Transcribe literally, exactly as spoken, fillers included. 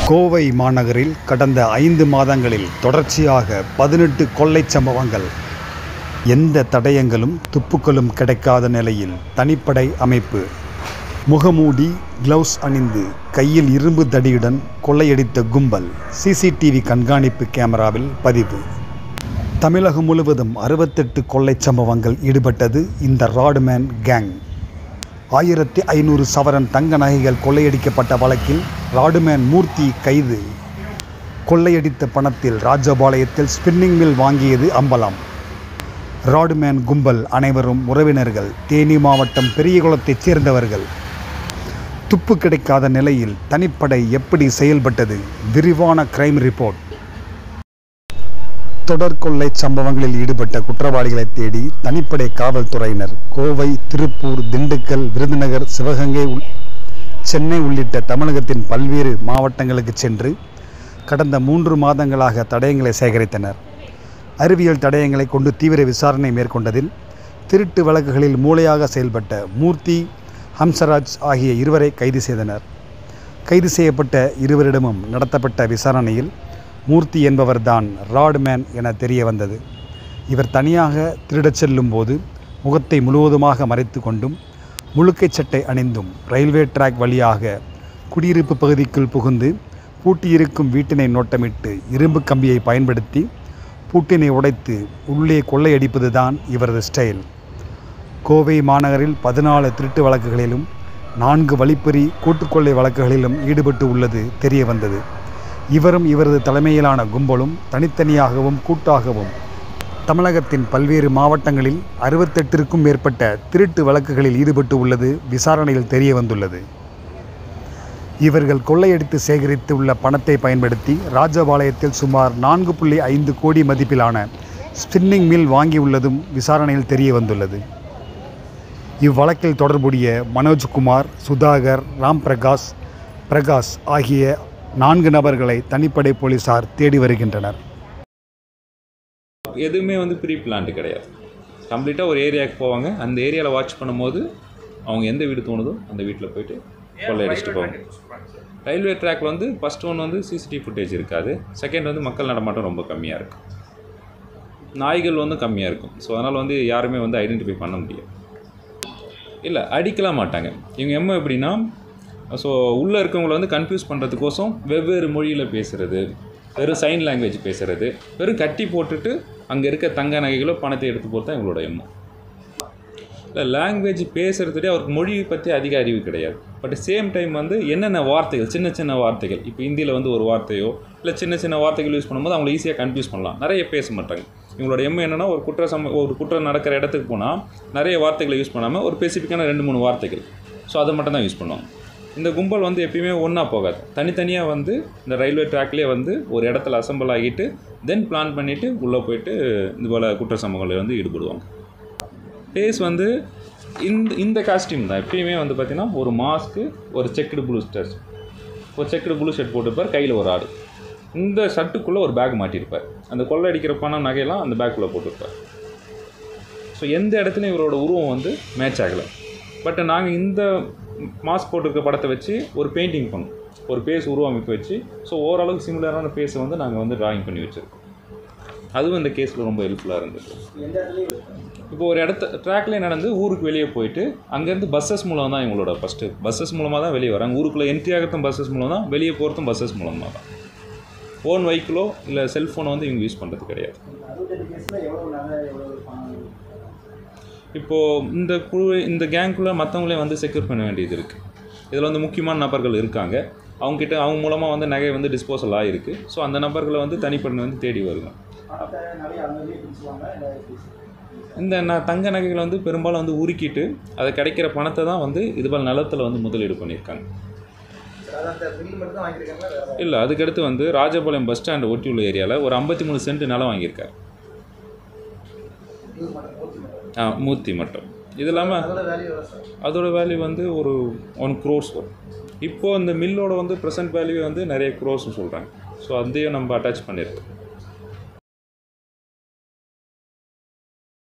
கோவை மாநகரில் கடந்த ஐந்து மாதங்களில் தொடர்ச்சியாக பதினெட்டு கொள்ளைச் சம்பவங்கள். எந்த தடயங்களும் துப்புக்களும் கிடைக்காத நிலையில் தனிப்படை அமைப்பு. முகமூடி, கிளவுஸ் அணிந்து கையில் இரும்பு தடியுடன் கொள்ளையடித்த கும்பல் சிசிடிவி கண்காணிப்பு கேமராவில் பதிவு. தமிழகம் முழுவதும் அறுபத்தெட்டு கொள்ளைச் சம்பவங்கள் ஈடுபட்டது இந்த ராடுமேன் கேங். ஆயிரத்தி ஐநூறு சவரன் தங்க நகைகள் கொள்ளையடிக்கப்பட்ட வழக்கில் ராடுமேன் மூர்த்தி கைது. கொள்ளையடித்த பணத்தில் ராஜபாளையத்தில் ஸ்பின்னிங் மில் வாங்கியது அம்பலம். ராடுமேன் கும்பல் அனைவரும் உறவினர்கள். தேனி மாவட்டம் பெரியகுளத்தைச் சேர்ந்தவர்கள். துப்பு கிடைக்காத நிலையில் தனிப்படை எப்படி செயல்பட்டது? விரிவான கிரைம் ரிப்போர்ட். தொடர் கொள்ளை சம்பவங்களில் ஈடுபட்ட குற்றவாளிகளை தேடி தனிப்படை காவல்துறையினர் கோவை, திருப்பூர், திண்டுக்கல், விருதுநகர், சிவகங்கை, சென்னை உள்ளிட்ட தமிழகத்தின் பல்வேறு மாவட்டங்களுக்கு சென்று கடந்த மூன்று மாதங்களாக தடயங்களை சேகரித்தனர். அறிவியல் தடயங்களை கொண்டு தீவிர விசாரணை மேற்கொண்டதில் திருட்டு வழக்குகளில் மூளையாக செயல்பட்ட மூர்த்தி, ஹம்சராஜ் ஆகிய இருவரை கைது செய்தனர். கைது செய்யப்பட்ட இருவரிடமும் நடத்தப்பட்ட விசாரணையில் மூர்த்தி என்பவர்தான் ராடுமேன் என தெரிய வந்தது. இவர் தனியாக திருடச் செல்லும் போது முகத்தை முழுவதுமாக மறைத்து கொண்டும் முழுக்கை சட்டை அணிந்தும் ரயில்வே டிராக் வழியாக குடியிருப்பு பகுதிக்குள் புகுந்து பூட்டியிருக்கும் வீட்டினை நோட்டமிட்டு இரும்பு கம்பியை பயன்படுத்தி பூட்டினை உடைத்து உள்ளே கொள்ளையடிப்பது தான் இவரது ஸ்டைல். கோவை மாநகரில் பதினாலு திருட்டு வழக்குகளிலும் நான்கு வழிப்பறி கூட்டுக்கொள்ளை வழக்குகளிலும் ஈடுபட்டு உள்ளது தெரிய வந்தது. இவரும் இவரது தலைமையிலான கும்பலும் தனித்தனியாகவும் கூட்டாகவும் தமிழகத்தின் பல்வேறு மாவட்டங்களில் அறுபத்தெட்டிற்கும் மேற்பட்ட திருட்டு வழக்குகளில் ஈடுபட்டு உள்ளது விசாரணையில் தெரிய வந்துள்ளது. இவர்கள் கொள்ளையடித்து சேகரித்து உள்ள பணத்தை பயன்படுத்தி ராஜபாளையத்தில் சுமார் நான்கு புள்ளி ஐந்து கோடி மதிப்பிலான ஸ்பின்னிங் மில் வாங்கியுள்ளதும் விசாரணையில் தெரிய வந்துள்ளது. இவ்வழக்கில் தொடர்புடைய மனோஜ்குமார், சுதாகர், ராம் பிரகாஷ், பிரகாஷ் ஆகிய நான்கு நபர்களை தனிப்படை போலீசார் தேடி வருகின்றனர். எதுவுமே வந்து ப்ரீ பிளான்டு கிடையாது. கம்ப்ளீட்டாக ஒரு ஏரியாவுக்கு போவாங்க. அந்த ஏரியாவில் வாட்ச் பண்ணும்போது அவங்க எந்த வீடு தோணுதோ அந்த வீட்டில் போயிட்டு கொள்ளையடிச்சிட்டு போவாங்க. ரயில்வே ட்ராக்ல வந்து ஃபஸ்ட் ஒன் வந்து சிசிடிவி ஃபுட்டேஜ் இருக்காது. செகண்ட் வந்து மக்கள் நடமாட்டம் ரொம்ப கம்மியாக இருக்கும். நாய்கள் வந்து கம்மியாக இருக்கும். ஸோ அதனால் வந்து யாருமே வந்து ஐடென்டிஃபை பண்ண முடியாது. இல்லை, அடிக்கலாம் மாட்டாங்க. இவங்க எம்ம எப்படின்னா, ஸோ உள்ளே இருக்கவங்களை வந்து கன்ஃபியூஸ் பண்ணுறதுக்கோசம் வெவ்வேறு மொழியில் பேசுகிறது, வெறும் சைன் லாங்குவேஜ் பேசுகிறது, வெறும் கட்டி போட்டுட்டு அங்கே இருக்க தங்க நகைகளோ பணத்தை எடுத்து போகிறது தான் எங்களோட எண்ணம். இல்லை, லாங்குவேஜ் பேசுகிறதுலே அவருக்கு மொழி பற்றி அதிக அறிவு கிடையாது. பட் சேம் டைம் வந்து என்னென்ன வார்த்தைகள், சின்ன சின்ன வார்த்தைகள், இப்போ ஹிந்தியில் வந்து ஒரு வார்த்தையோ இல்லை சின்ன சின்ன வார்த்தைகள் யூஸ் பண்ணும்போது அவங்கள ஈஸியாக கன்ஃபியூஸ் பண்ணலாம். நிறைய பேச மாட்டாங்க. இவங்களோட எண்ணம் என்னென்னா, ஒரு குற்ற சம ஒரு குற்றம் நடக்கிற இடத்துக்கு போனால் நிறைய வார்த்தைகளை யூஸ் பண்ணாமல் ஒரு ஸ்பெசிஃபிக்கான ரெண்டு மூணு வார்த்தைகள், ஸோ அதை மட்டும் தான் யூஸ் பண்ணுவாங்க. இந்த கும்பல் வந்து எப்பயுமே ஒன்றா போகாது. தனித்தனியாக வந்து இந்த ரயில்வே ட்ராக்லேயே வந்து ஒரு இடத்துல அசம்பிள் ஆகிட்டு தென் பிளான் பண்ணிவிட்டு உள்ளே போயிட்டு இந்த போல் குற்ற சம்பவங்களில் வந்து ஈடுபடுவாங்க. ஃபேஸ் வந்து இந்த இந்த காஸ்டியூம் தான் எப்பயுமே வந்து பார்த்திங்கன்னா, ஒரு மாஸ்க்கு, ஒரு செக்குடு ப்ளூ ஷர்ட், ஒரு செக்குடு ப்ளூ ஷர்ட் போட்டிருப்பார், கையில் ஒரு ஆடு. இந்த ஷர்ட்டுக்குள்ளே ஒரு பேக் மாட்டியிருப்பார். அந்த கொள்ளை அடிக்கிற பணம் நகையெல்லாம் அந்த பேக்குள்ளே போட்டிருப்பார். ஸோ எந்த இடத்துலையும் இவரோட உருவம் வந்து மேட்ச் ஆகலை. பட் நாங்கள் இந்த மாஸ்க் போட்டிருக்க படத்தை வச்சு ஒரு பெயிண்டிங் பண்ணோம், ஒரு பேஸ் உருவமைப்பு வச்சு. ஸோ ஓரளவுக்கு சிமிலரான பேஸை வந்து நாங்கள் வந்து ட்ராயிங் பண்ணி வச்சுருக்கோம். அதுவும் இந்த கேஸில் ரொம்ப ஹெல்ப்ஃபுல்லாக இருந்தது. இப்போ ஒரு இடத்த ட்ராக்லேயே நடந்து ஊருக்கு வெளியே போயிட்டு அங்கேருந்து பஸ்ஸஸ் மூலம் தான் எங்களோட ஃபஸ்ட்டு பஸ்ஸஸ் மூலமாக தான் வெளியே வராங்க. ஊருக்குள்ளே என்ட்ரி ஆகிறதும் பஸ்ஸஸ் மூலம் தான், வெளியே போகிறதும் பஸ்ஸஸ் மூலமாக தான். ஓன் வெஹிக்கிளோ இல்லை செல்ஃபோனோ வந்து இவங்க யூஸ் பண்ணுறது கிடையாது. இப்போது இந்த குழு இந்த கேங்குள்ளே மற்றவங்களே வந்து செக்யூர் பண்ண வேண்டியது இருக்குது. இதில் வந்து முக்கியமான நபர்கள் இருக்காங்க. அவங்ககிட்ட அவங்க மூலமாக வந்து நகை வந்து டிஸ்போசல் ஆகிருக்கு. ஸோ அந்த நபர்களை வந்து தனிப்பண்ணி வந்து தேடி வருங்க. இந்த ந தங்க நகைகளை வந்து பெரும்பாலும் வந்து உருக்கிட்டு அதை கிடைக்கிற பணத்தை தான் வந்து இதுபோல் நிலத்தில் வந்து முதலீடு பண்ணியிருக்காங்க. இல்லை, அதுக்கடுத்து வந்து ராஜபாளையம் பஸ் ஸ்டாண்டு ஒட்டி உள்ள ஏரியாவில் ஒரு ஐம்பத்தி மூணு சென்ட் நிலம் வாங்கியிருக்காரு. ஆ மூர்த்தி மட்டும். இது இல்லாமல் அதோட வேல்யூ வந்து ஒரு ஒன் க்ரோர்ஸ் வரும். இப்போது இந்த மில்லோட வந்து ப்ரெசன்ட் வேல்யூ வந்து நிறைய க்ரோர்ஸ்னு சொல்கிறாங்க. ஸோ அதையும் நம்ம அட்டாச் பண்ணியிருக்கோம்.